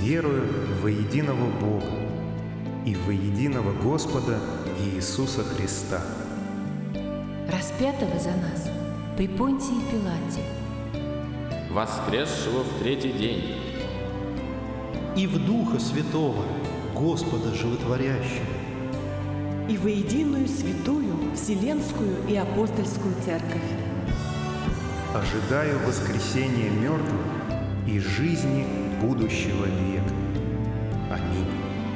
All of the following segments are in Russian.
верую во единого Бога и во единого Господа Иисуса Христа, распятого за нас при Понтии Пилате, воскресшего в третий день, и в Духа Святого, Господа Животворящего, и во единую святую Вселенскую и Апостольскую Церковь. ожидаю воскресения мертвых и жизни будущего века. Аминь.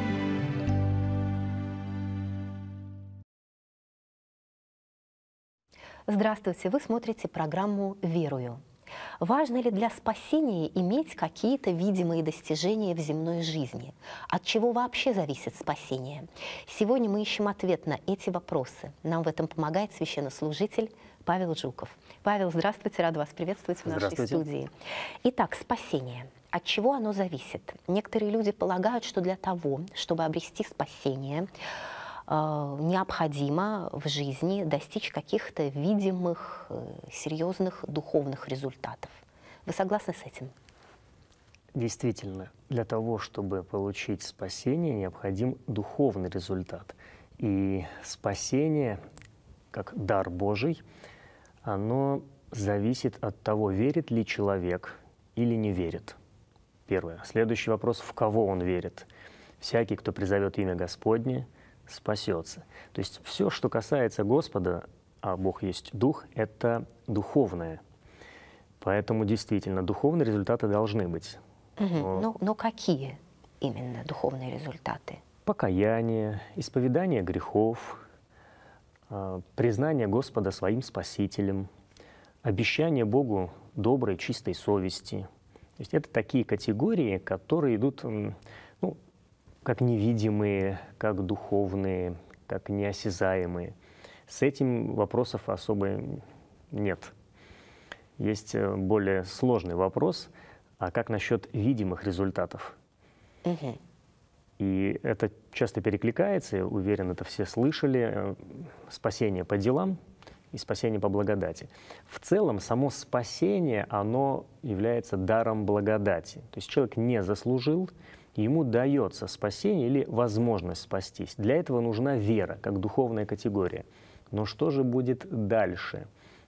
Здравствуйте! Вы смотрите программу «Верую». Важно ли для спасения иметь какие-то видимые достижения в земной жизни? От чего вообще зависит спасение? Сегодня мы ищем ответ на эти вопросы. Нам в этом помогает священнослужитель Павел Жуков. Павел, здравствуйте, рада вас приветствовать в нашей студии. Итак, спасение. От чего оно зависит? Некоторые люди полагают, что для того, чтобы обрести спасение, необходимо в жизни достичь каких-то видимых, серьезных духовных результатов. Вы согласны с этим? Действительно, для того, чтобы получить спасение, необходим духовный результат. И спасение, как дар Божий, оно зависит от того, верит ли человек или не верит. Первое. Следующий вопрос, в кого он верит. Всякий, кто призовет имя Господне, спасется. То есть все, что касается Господа, а Бог есть Дух, это духовное. Поэтому действительно духовные результаты должны быть. Но какие именно духовные результаты? Покаяние, исповедание грехов, признание Господа своим Спасителем, обещание Богу доброй, чистой совести. То есть это такие категории, которые идут, как невидимые, как духовные, как неосязаемые. С этим вопросов особо нет. Есть более сложный вопрос, а как насчет видимых результатов? И это часто перекликается, я уверен, это все слышали, спасение по делам и спасение по благодати. В целом, само спасение, оно является даром благодати. То есть человек не заслужил, ему дается спасение или возможность спастись. Для этого нужна вера, как духовная категория. Но что же будет дальше?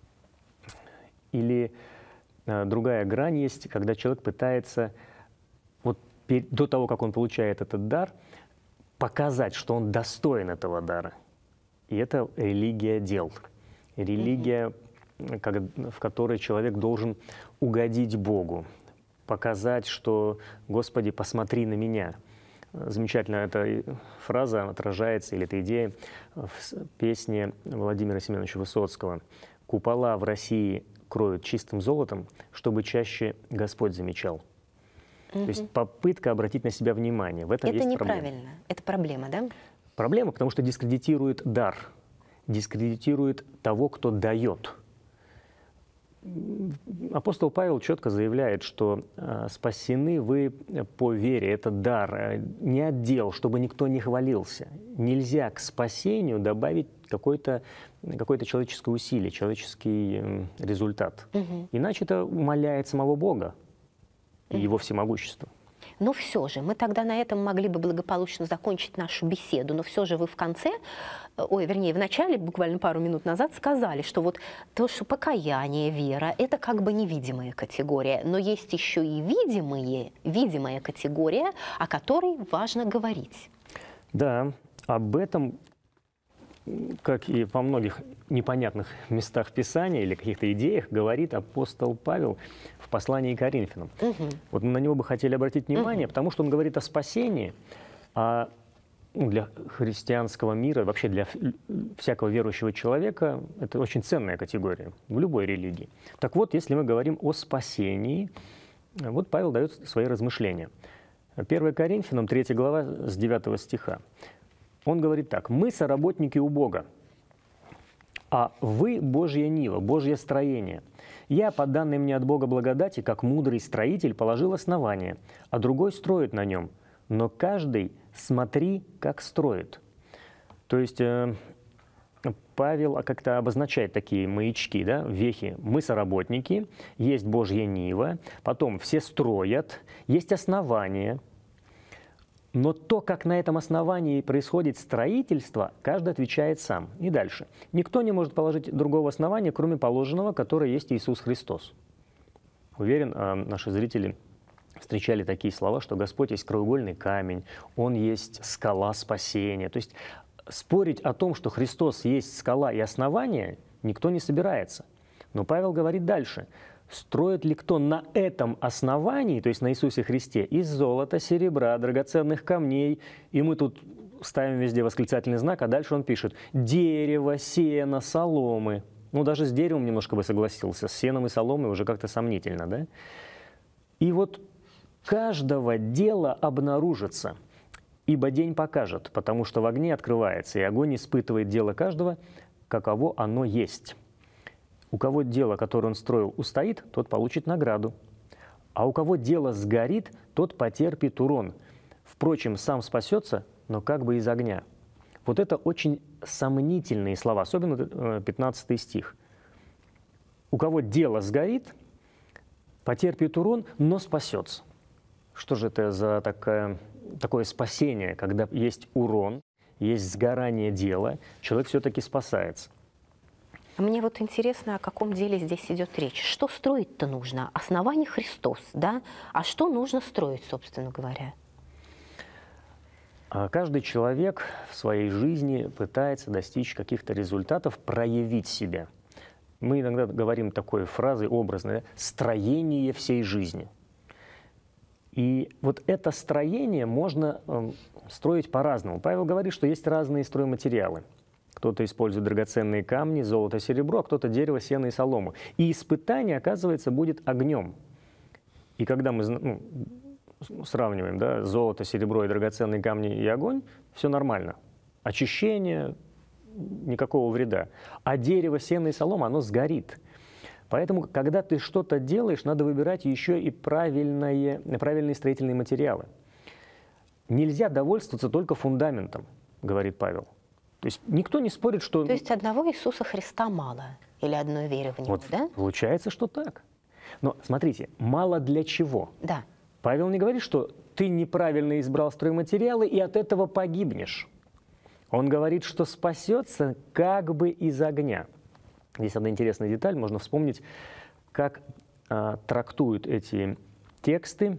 Или другая грань есть, когда человек пытается до того, как он получает этот дар, показать, что он достоин этого дара. И это религия дел. Религия, в которой человек должен угодить Богу, показать, что «Господи, посмотри на меня». Замечательно эта фраза отражается, или эта идея, в песне Владимира Семеновича Высоцкого. «Купола в России кроют чистым золотом, чтобы чаще Господь замечал». То есть попытка обратить на себя внимание. В этом есть проблема. Это неправильно. Это проблема, да? Проблема, потому что дискредитирует дар, дискредитирует того, кто дает. Апостол Павел четко заявляет, что спасены вы по вере, это дар, не от дел, чтобы никто не хвалился. Нельзя к спасению добавить какое-то человеческое усилие, человеческий результат. Иначе это умаляет самого Бога и Его всемогущество. Но все же, мы тогда на этом могли бы благополучно закончить нашу беседу, но все же вы в конце, в начале, буквально пару минут назад, сказали, что вот то, что покаяние, вера, это как бы невидимая категория, но есть еще и видимая категория, о которой важно говорить. Да, об этом, как и во многих непонятных местах Писания или каких-то идеях, говорит апостол Павел в послании к Коринфянам. Вот мы на него бы хотели обратить внимание, потому что он говорит о спасении, для христианского мира, вообще для всякого верующего человека, это очень ценная категория в любой религии. Так вот, если мы говорим о спасении, вот Павел дает свои размышления. 1 Коринфянам, 3 глава, с 9 стиха. Он говорит так: «Мы соработники у Бога, а вы Божья нива, Божье строение. Я, по данной мне от Бога благодати, как мудрый строитель, положил основание, а другой строит на нем. Но каждый смотри, как строит». То есть Павел как-то обозначает такие маячки, да, вехи. Мы соработники, есть Божья нива, потом все строят, есть основание, Но то, как на этом основании происходит строительство, каждый отвечает сам. И дальше. Никто не может положить другого основания, кроме положенного, которое есть Иисус Христос. Уверен, наши зрители встречали такие слова, что Господь есть краеугольный камень, Он есть скала спасения. То есть спорить о том, что Христос есть скала и основание, никто не собирается. Но Павел говорит дальше. Строит ли кто на этом основании, то есть на Иисусе Христе, из золота, серебра, драгоценных камней, и мы тут ставим везде восклицательный знак, а дальше он пишет дерево, сено, соломы. Ну, даже с деревом немножко бы согласился, с сеном и соломой уже как-то сомнительно, да? И вот каждого дела обнаружится, ибо день покажет, потому что в огне открывается, и огонь испытывает дело каждого, каково оно есть. У кого дело, которое он строил, устоит, тот получит награду. А у кого дело сгорит, тот потерпит урон. Впрочем, сам спасется, но как бы из огня. Вот это очень сомнительные слова, особенно 15 стих. У кого дело сгорит, потерпит урон, но спасется. Что же это за такое спасение, когда есть урон, есть сгорание дела, человек все-таки спасается? Мне вот интересно, о каком деле здесь идет речь. Что строить-то нужно? Основание Христос, да? А что нужно строить, собственно говоря? Каждый человек в своей жизни пытается достичь каких-то результатов, проявить себя. Мы иногда говорим такой фразой образной: «строение всей жизни». И вот это строение можно строить по-разному. Павел говорит, что есть разные стройматериалы. Кто-то использует драгоценные камни, золото, серебро, а кто-то дерево, сено и солому. И испытание, оказывается, будет огнем. И когда мы сравниваем, да, золото, серебро и драгоценные камни и огонь, все нормально. Очищение, никакого вреда. А дерево, сено и солома, оно сгорит. Поэтому, когда ты что-то делаешь, надо выбирать еще и правильные строительные материалы. Нельзя довольствоваться только фундаментом, говорит Павел. То есть никто не спорит, что... То есть одного Иисуса Христа мало? Или одной веры в Него, вот, да? Получается, что так. Но смотрите, мало для чего? Да. Павел не говорит, что ты неправильно избрал стройматериалы и от этого погибнешь. Он говорит, что спасется как бы из огня. Здесь одна интересная деталь, можно вспомнить, как трактуют эти тексты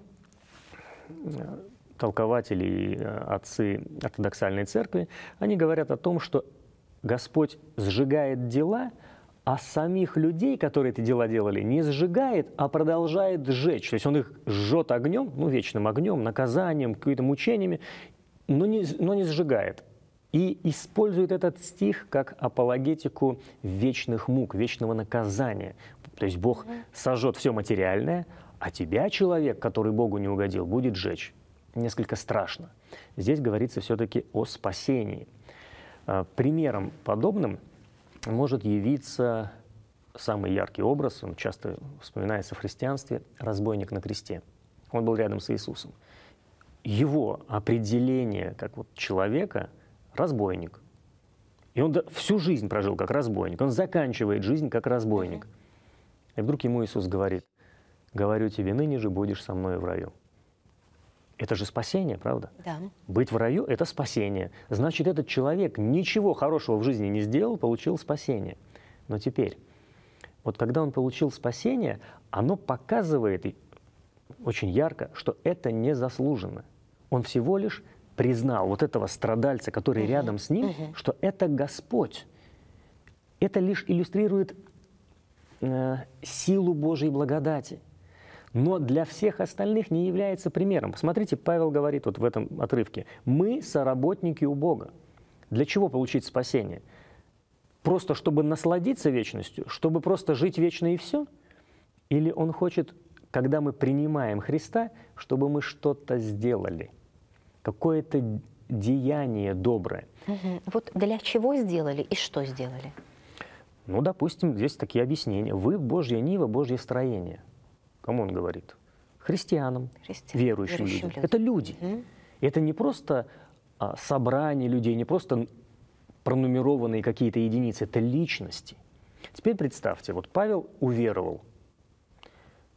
толкователи и отцы ортодоксальной церкви. Они говорят о том, что Господь сжигает дела, а самих людей, которые эти дела делали, не сжигает, а продолжает сжечь. То есть Он их жжет огнем, вечным огнем, наказанием, какими-то мучениями, но не сжигает. И использует этот стих как апологетику вечных мук, вечного наказания. То есть Бог сожжет все материальное, а тебя, человек, который Богу не угодил, будет сжечь. Несколько страшно. Здесь говорится все-таки о спасении. Примером подобным может явиться самый яркий образ, он часто вспоминается в христианстве, разбойник на кресте. Он был рядом с Иисусом. Его определение как человека – разбойник. И он всю жизнь прожил как разбойник. Он заканчивает жизнь как разбойник. И вдруг ему Иисус говорит: «Говорю тебе, ныне же будешь со мной в раю». Это же спасение, правда? Да. Быть в раю – это спасение. Значит, этот человек ничего хорошего в жизни не сделал, получил спасение. Но теперь, вот когда он получил спасение, оно показывает очень ярко, что это незаслуженно. Он всего лишь признал вот этого страдальца, который рядом с ним, что это Господь. Это лишь иллюстрирует силу Божьей благодати. Но для всех остальных не является примером. Посмотрите, Павел говорит вот в этом отрывке: «Мы соработники у Бога». Для чего получить спасение? Просто чтобы насладиться вечностью? Чтобы просто жить вечно и все? Или он хочет, когда мы принимаем Христа, чтобы мы что-то сделали? Какое-то деяние доброе. Вот для чего сделали и что сделали? Допустим, здесь такие объяснения. Вы Божья нива, Божье строение. Кому он говорит? Христианам, верующим людям. Это люди. Это не просто собрание людей, не просто пронумерованные какие-то единицы, это личности. Теперь представьте, вот Павел уверовал.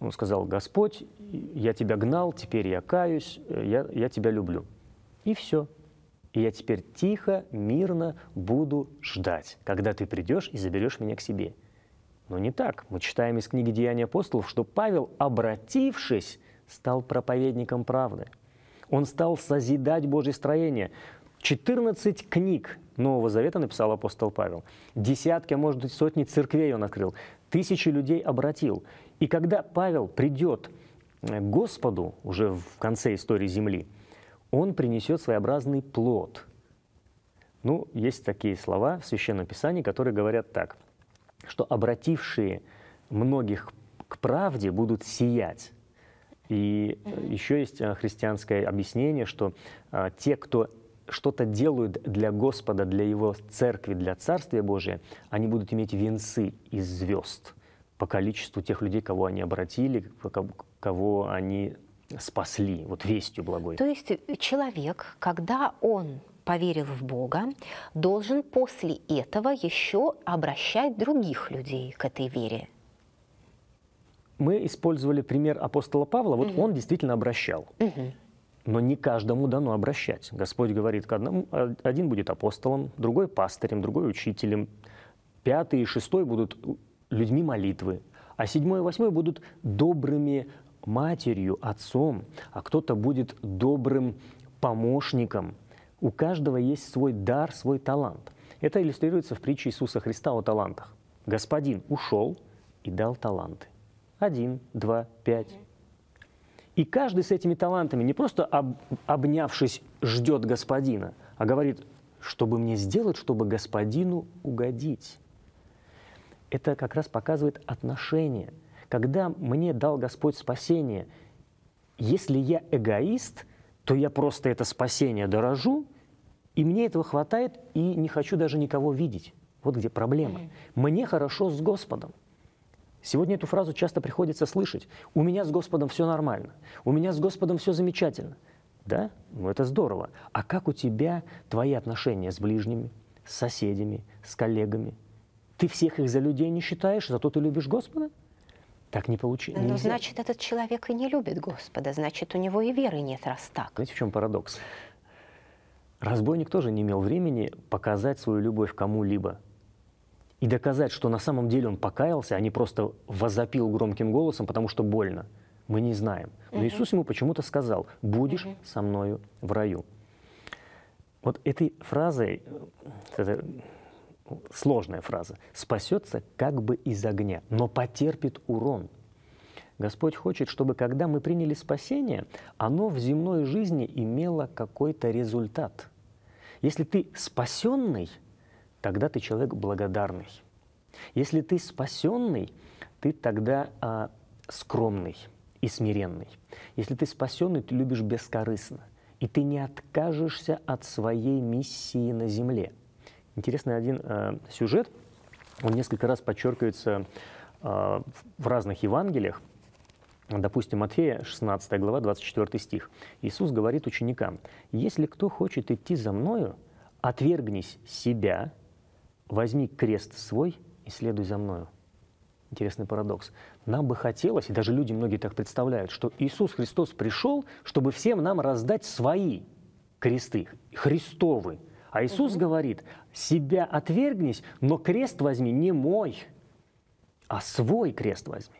Он сказал: Господь, я тебя гнал, теперь я каюсь, я тебя люблю. И все. И я теперь тихо, мирно буду ждать, когда ты придешь и заберешь меня к себе. Но не так. Мы читаем из книги «Деяния апостолов», что Павел, обратившись, стал проповедником правды. Он стал созидать Божье строение. 14 книг Нового Завета написал апостол Павел. Десятки, а может быть, сотни церквей он открыл. Тысячи людей обратил. И когда Павел придет к Господу уже в конце истории земли, он принесет своеобразный плод. Ну, есть такие слова в Священном Писании, которые говорят так, что обратившие многих к правде будут сиять. И еще есть христианское объяснение, что те, кто что-то делают для Господа, для Его церкви, для Царствия Божия, они будут иметь венцы из звезд по количеству тех людей, кого они обратили, кого они спасли, вот вестью благой. То есть человек, когда он поверил в Бога, должен после этого еще обращать других людей к этой вере. Мы использовали пример апостола Павла, вот он действительно обращал. Но не каждому дано обращать. Господь говорит, один будет апостолом, другой пастырем, другой учителем, 5 и 6 будут людьми молитвы, а 7 и 8 будут добрыми матерью, отцом, а кто-то будет добрым помощником. У каждого есть свой дар, свой талант. Это иллюстрируется в притче Иисуса Христа о талантах. Господин ушел и дал таланты. 1, 2, 5. И каждый с этими талантами не просто обнявшись ждет господина, а говорит, чтобы мне сделать, чтобы господину угодить. Это как раз показывает отношение. Когда мне дал Господь спасение, если я эгоист, то я просто это спасение дорожу, и мне этого хватает, и не хочу даже никого видеть. Вот где проблема. Мне хорошо с Господом. Сегодня эту фразу часто приходится слышать. У меня с Господом все нормально. У меня с Господом все замечательно. Да? Ну это здорово. А как у тебя твои отношения с ближними, с соседями, с коллегами? Ты всех их за людей не считаешь, зато ты любишь Господа? Так не получилось. Ну, значит, этот человек и не любит Господа, значит, у него и веры нет, раз так. Знаете, в чем парадокс? Разбойник тоже не имел времени показать свою любовь кому-либо и доказать, что на самом деле он покаялся, а не просто возопил громким голосом, потому что больно. Мы не знаем. Но Иисус ему почему-то сказал: «Будешь со мною в раю». Вот этой фразой, это сложная фраза, «спасется как бы из огня, но потерпит урон». Господь хочет, чтобы когда мы приняли спасение, оно в земной жизни имело какой-то результат. Если ты спасенный, тогда ты человек благодарный. Если ты спасенный, ты тогда скромный и смиренный. Если ты спасенный, ты любишь бескорыстно. И ты не откажешься от своей миссии на земле. Интересный один сюжет, он несколько раз подчеркивается в разных Евангелиях. Допустим, Матфея, 16 глава, 24 стих. Иисус говорит ученикам: «Если кто хочет идти за Мною, отвергнись себя, возьми крест свой и следуй за Мною». Интересный парадокс. Нам бы хотелось, и даже люди многие так представляют, что Иисус Христос пришел, чтобы всем нам раздать свои кресты, Христовы. А Иисус говорит: себя отвергнись, но крест возьми не мой, а свой крест возьми.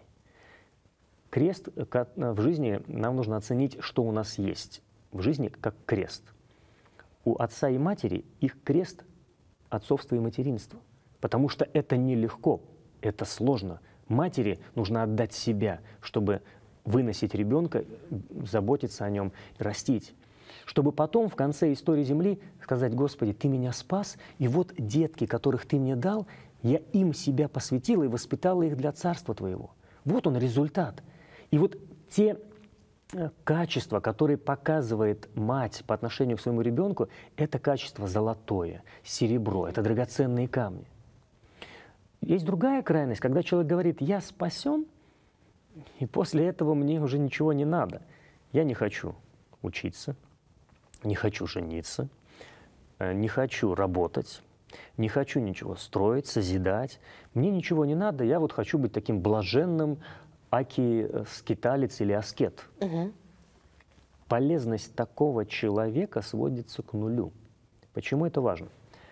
Крест в жизни нам нужно оценить, что у нас есть в жизни как крест. У отца и матери их крест – отцовство и материнство. Потому что это нелегко, это сложно. Матери нужно отдать себя, чтобы выносить ребенка, заботиться о нем, растить. Чтобы потом в конце истории Земли сказать: «Господи, Ты меня спас, и вот детки, которых Ты мне дал, я им себя посвятила и воспитала их для Царства Твоего». Вот он результат. И вот те качества, которые показывает мать по отношению к своему ребенку, это качество золотое, серебро, это драгоценные камни. Есть другая крайность, когда человек говорит: «Я спасен, и после этого мне уже ничего не надо. Я не хочу учиться, не хочу жениться, не хочу работать, не хочу ничего строить, созидать. Мне ничего не надо, я вот хочу быть таким блаженным аки скиталец или аскет. Полезность такого человека сводится к нулю. Почему это важно?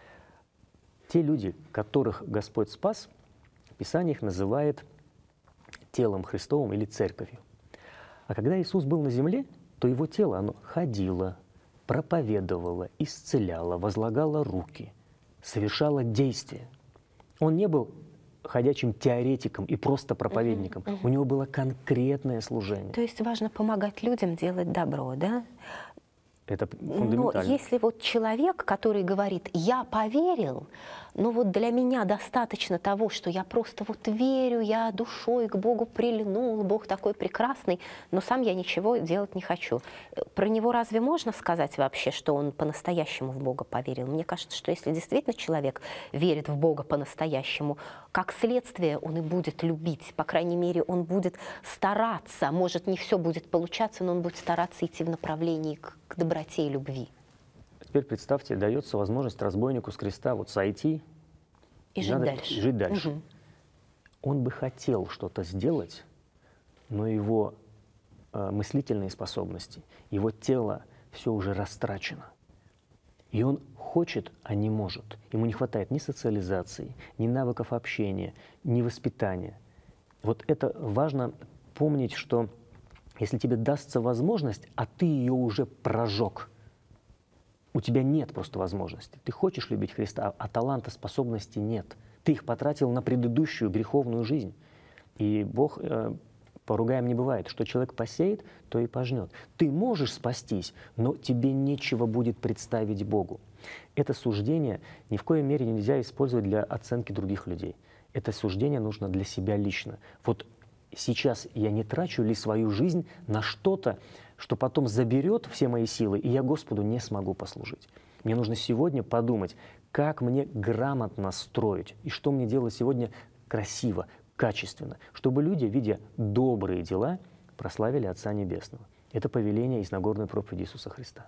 Те люди, которых Господь спас, Писание их называет телом Христовым или церковью. А когда Иисус был на земле, то его тело, оно ходило, проповедовало, исцеляло, возлагало руки, совершало действия. Он не был ходячим теоретиком и просто проповедником. У него было конкретное служение. То есть важно помогать людям делать добро, да? Это Но фундаментально. если вот человек, который говорит, я поверил, но вот для меня достаточно того, что я просто вот верю, я душой к Богу прильнул, Бог такой прекрасный, но сам я ничего делать не хочу. Про него разве можно сказать вообще, что он по-настоящему в Бога поверил? Мне кажется, что если действительно человек верит в Бога по-настоящему, как следствие он и будет любить, по крайней мере, он будет стараться, может, не все будет получаться, но он будет стараться идти в направлении к доброте и любви. Теперь представьте, дается возможность разбойнику с креста вот сойти И жить дальше. Жить дальше. Он бы хотел что-то сделать, но его мыслительные способности, его тело все уже растрачено. И он хочет, а не может. Ему не хватает ни социализации, ни навыков общения, ни воспитания. Вот это важно помнить, что если тебе дастся возможность, а ты ее уже прожег, у тебя нет просто возможности. Ты хочешь любить Христа, а таланта, способностей нет. Ты их потратил на предыдущую греховную жизнь. И Бог, поругаем не бывает, что человек посеет, то и пожнет. Ты можешь спастись, но тебе нечего будет представить Богу. Это суждение ни в коей мере нельзя использовать для оценки других людей. Это суждение нужно для себя лично. Вот сейчас я не трачу ли свою жизнь на что-то, что потом заберет все мои силы, и я Господу не смогу послужить. Мне нужно сегодня подумать, как мне грамотно строить, и что мне делать сегодня красиво, качественно, чтобы люди, видя добрые дела, прославили Отца Небесного. Это повеление из Нагорной проповеди Иисуса Христа.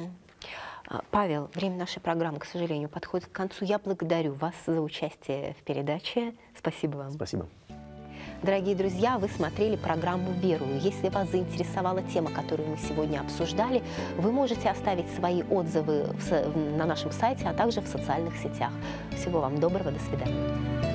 Павел, время нашей программы, к сожалению, подходит к концу. Я благодарю вас за участие в передаче. Спасибо вам. Спасибо. Дорогие друзья, вы смотрели программу «Верую». Если вас заинтересовала тема, которую мы сегодня обсуждали, вы можете оставить свои отзывы на нашем сайте, а также в социальных сетях. Всего вам доброго, до свидания.